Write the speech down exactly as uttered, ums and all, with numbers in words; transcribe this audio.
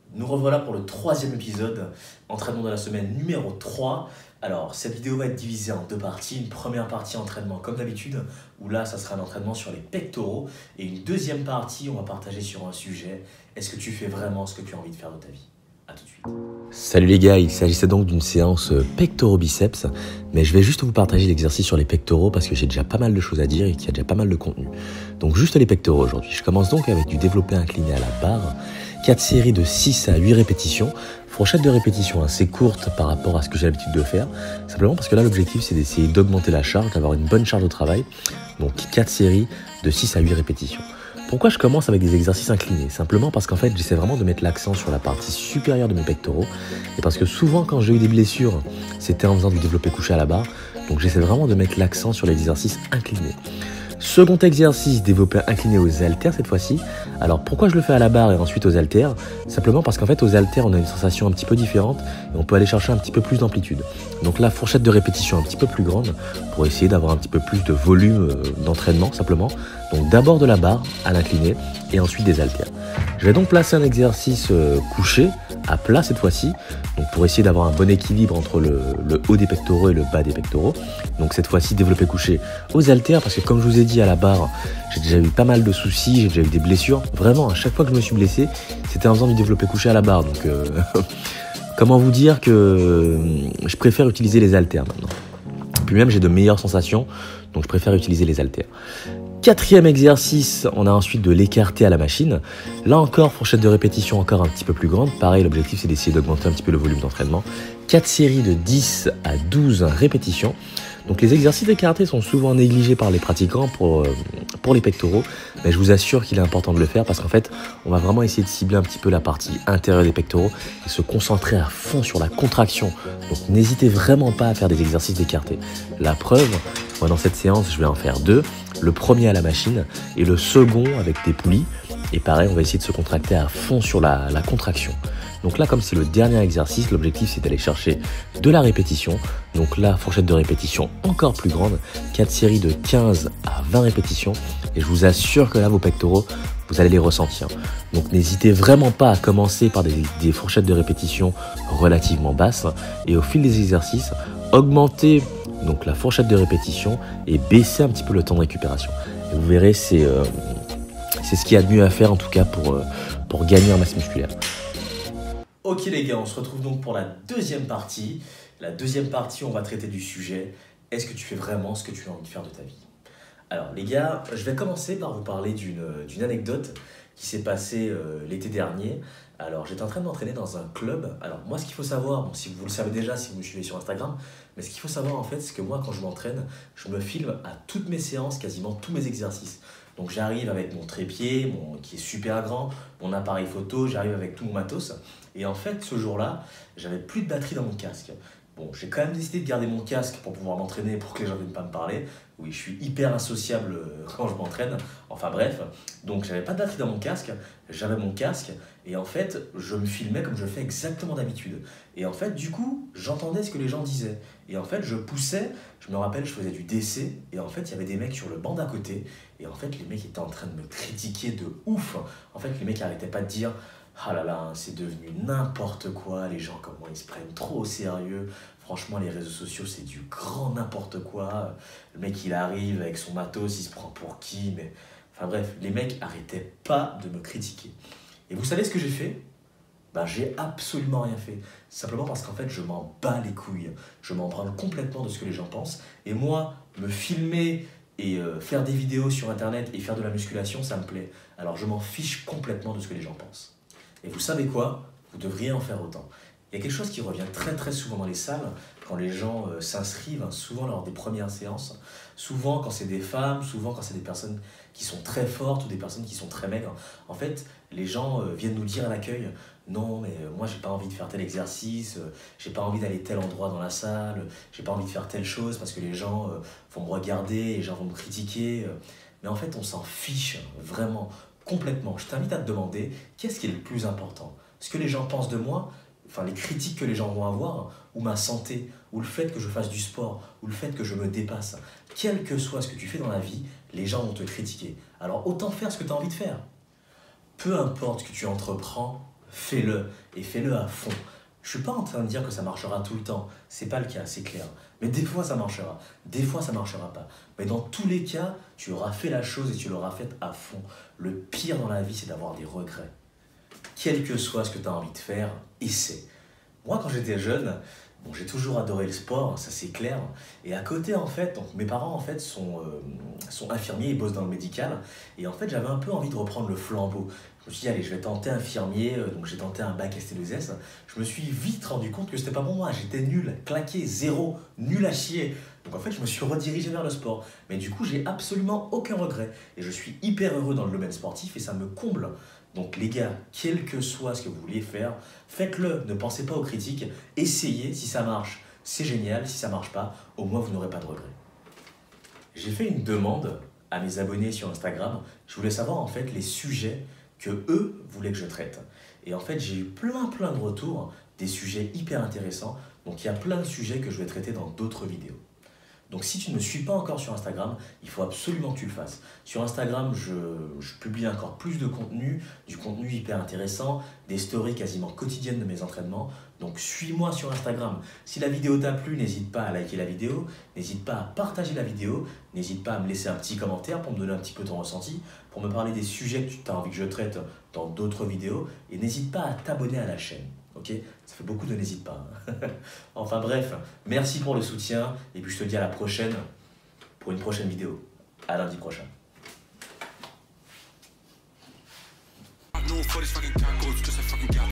Nous revoilà pour le troisième épisode, entraînement de la semaine numéro trois. Alors, cette vidéo va être divisée en deux parties. Une première partie entraînement comme d'habitude, où là, ça sera un entraînement sur les pectoraux. Et une deuxième partie, on va partager sur un sujet. Est-ce que tu fais vraiment ce que tu as envie de faire de ta vie? A tout de suite. Salut les gars, il s'agissait donc d'une séance pectoraux-biceps, mais je vais juste vous partager l'exercice sur les pectoraux parce que j'ai déjà pas mal de choses à dire et qu'il y a déjà pas mal de contenu. Donc juste les pectoraux aujourd'hui. Je commence donc avec du développé incliné à la barre, quatre séries de six à huit répétitions, fourchette de répétition assez courte par rapport à ce que j'ai l'habitude de faire, simplement parce que là l'objectif c'est d'essayer d'augmenter la charge, d'avoir une bonne charge de travail, donc quatre séries de six à huit répétitions. Pourquoi je commence avec des exercices inclinés? Simplement parce qu'en fait, j'essaie vraiment de mettre l'accent sur la partie supérieure de mes pectoraux. Et parce que souvent, quand j'ai eu des blessures, c'était en faisant du développé couché à la barre. Donc j'essaie vraiment de mettre l'accent sur les exercices inclinés. Second exercice, développé incliné aux haltères cette fois-ci. Alors pourquoi je le fais à la barre et ensuite aux haltères? Simplement parce qu'en fait aux haltères on a une sensation un petit peu différente et on peut aller chercher un petit peu plus d'amplitude. Donc la fourchette de répétition un petit peu plus grande pour essayer d'avoir un petit peu plus de volume d'entraînement simplement. Donc d'abord de la barre à l'incliné et ensuite des haltères. Je vais donc placer un exercice couché à plat cette fois-ci, donc pour essayer d'avoir un bon équilibre entre le, le haut des pectoraux et le bas des pectoraux. Donc cette fois-ci développé couché aux haltères parce que comme je vous ai dit à la barre, j'ai déjà eu pas mal de soucis, j'ai déjà eu des blessures. Vraiment, à chaque fois que je me suis blessé, c'était en faisant du développé couché à la barre. Donc euh, comment vous dire que euh, je préfère utiliser les haltères maintenant. Puis même j'ai de meilleures sensations, donc je préfère utiliser les haltères. Quatrième exercice, on a ensuite de l'écarté à la machine. Là encore, fourchette de répétition encore un petit peu plus grande. Pareil, l'objectif c'est d'essayer d'augmenter un petit peu le volume d'entraînement. quatre séries de dix à douze répétitions. Donc les exercices d'écarté sont souvent négligés par les pratiquants pour, euh, pour les pectoraux, mais je vous assure qu'il est important de le faire parce qu'en fait, on va vraiment essayer de cibler un petit peu la partie intérieure des pectoraux et se concentrer à fond sur la contraction. Donc n'hésitez vraiment pas à faire des exercices d'écarté. La preuve, moi dans cette séance, je vais en faire deux. Le premier à la machine et le second avec des poulies. Et pareil, on va essayer de se contracter à fond sur la, la contraction. Donc là, comme c'est le dernier exercice, l'objectif c'est d'aller chercher de la répétition. Donc là, fourchette de répétition encore plus grande, quatre séries de quinze à vingt répétitions. Et je vous assure que là, vos pectoraux, vous allez les ressentir. Donc n'hésitez vraiment pas à commencer par des, des fourchettes de répétition relativement basses. Et au fil des exercices, augmentez donc la fourchette de répétition et baisser un petit peu le temps de récupération. Et vous verrez, c'est euh, c'est ce qu'il y a de mieux à faire en tout cas pour, euh, pour gagner en masse musculaire. Ok les gars, on se retrouve donc pour la deuxième partie. La deuxième partie, on va traiter du sujet. Est-ce que tu fais vraiment ce que tu as envie de faire de ta vie? Alors les gars, je vais commencer par vous parler d'une d'une anecdote qui s'est passée euh, l'été dernier. Alors j'étais en train de m'entraîner dans un club. Alors moi ce qu'il faut savoir, bon, si vous le savez déjà si vous me suivez sur Instagram, mais ce qu'il faut savoir en fait c'est que moi quand je m'entraîne, je me filme à toutes mes séances, quasiment tous mes exercices. Donc j'arrive avec mon trépied, mon, qui est super grand, mon appareil photo, j'arrive avec tout mon matos. Et en fait ce jour-là, j'avais plus de batterie dans mon casque. Bon, j'ai quand même décidé de garder mon casque pour pouvoir m'entraîner, pour que les gens ne viennent pas me parler. Oui, je suis hyper insociable quand je m'entraîne. Enfin bref, donc j'avais pas de batterie dans mon casque, j'avais mon casque et en fait, je me filmais comme je le fais exactement d'habitude. Et en fait, du coup, j'entendais ce que les gens disaient. Et en fait, je poussais, je me rappelle, je faisais du D C et en fait, il y avait des mecs sur le banc d'à côté et en fait, les mecs étaient en train de me critiquer de ouf. En fait, les mecs n'arrêtaient pas de dire ah là là, c'est devenu n'importe quoi, les gens comment ils se prennent trop au sérieux. Franchement, les réseaux sociaux, c'est du grand n'importe quoi. Le mec, il arrive avec son matos, il se prend pour qui, mais... Enfin bref, les mecs arrêtaient pas de me critiquer. Et vous savez ce que j'ai fait? Ben, j'ai absolument rien fait. Simplement parce qu'en fait, je m'en bats les couilles. Je m'en branle complètement de ce que les gens pensent. Et moi, me filmer et euh, faire des vidéos sur Internet et faire de la musculation, ça me plaît. Alors, je m'en fiche complètement de ce que les gens pensent. Et vous savez quoi? Vous devriez en faire autant. Il y a quelque chose qui revient très très souvent dans les salles, quand les gens euh, s'inscrivent, hein, souvent lors des premières séances, souvent quand c'est des femmes, souvent quand c'est des personnes qui sont très fortes ou des personnes qui sont très maigres. En fait, les gens euh, viennent nous dire à l'accueil, non mais euh, moi j'ai pas envie de faire tel exercice, euh, j'ai pas envie d'aller tel endroit dans la salle, j'ai pas envie de faire telle chose parce que les gens euh, vont me regarder, les gens vont me critiquer. Euh. Mais en fait on s'en fiche, vraiment. Complètement. Je t'invite à te demander qu'est-ce qui est le plus important? Ce que les gens pensent de moi, enfin les critiques que les gens vont avoir, ou ma santé, ou le fait que je fasse du sport, ou le fait que je me dépasse. Quel que soit ce que tu fais dans la vie, les gens vont te critiquer. Alors autant faire ce que tu as envie de faire. Peu importe ce que tu entreprends, fais-le et fais-le à fond. Je suis pas en train de dire que ça marchera tout le temps, c'est pas le cas, c'est clair. Mais des fois ça marchera, des fois ça marchera pas. Mais dans tous les cas, tu auras fait la chose et tu l'auras faite à fond. Le pire dans la vie, c'est d'avoir des regrets. Quel que soit ce que tu as envie de faire, essaie. Moi, quand j'étais jeune, bon, j'ai toujours adoré le sport, ça c'est clair. Et à côté, en fait, donc, mes parents en fait, sont, euh, sont infirmiers, ils bossent dans le médical. Et en fait, j'avais un peu envie de reprendre le flambeau. Je me suis dit, allez, je vais tenter infirmier. Donc j'ai tenté un bac S T deux S. Je me suis vite rendu compte que c'était pas pour moi. J'étais nul, claqué, zéro, nul à chier. Donc en fait, je me suis redirigé vers le sport. Mais du coup, j'ai absolument aucun regret. Et je suis hyper heureux dans le domaine sportif et ça me comble. Donc les gars, quel que soit ce que vous vouliez faire, faites-le, ne pensez pas aux critiques, essayez, si ça marche, c'est génial, si ça marche pas, au moins vous n'aurez pas de regrets. J'ai fait une demande à mes abonnés sur Instagram, je voulais savoir en fait les sujets que eux voulaient que je traite. Et en fait j'ai eu plein plein de retours, des sujets hyper intéressants, donc il y a plein de sujets que je vais traiter dans d'autres vidéos. Donc si tu ne me suis pas encore sur Instagram, il faut absolument que tu le fasses. Sur Instagram, je, je publie encore plus de contenu, du contenu hyper intéressant, des stories quasiment quotidiennes de mes entraînements. Donc suis-moi sur Instagram. Si la vidéo t'a plu, n'hésite pas à liker la vidéo, n'hésite pas à partager la vidéo, n'hésite pas à me laisser un petit commentaire pour me donner un petit peu ton ressenti, pour me parler des sujets que tu as envie que je traite dans d'autres vidéos, et n'hésite pas à t'abonner à la chaîne. Ok, ça fait beaucoup de n'hésite pas. Enfin bref, merci pour le soutien et puis je te dis à la prochaine pour une prochaine vidéo. À lundi prochain.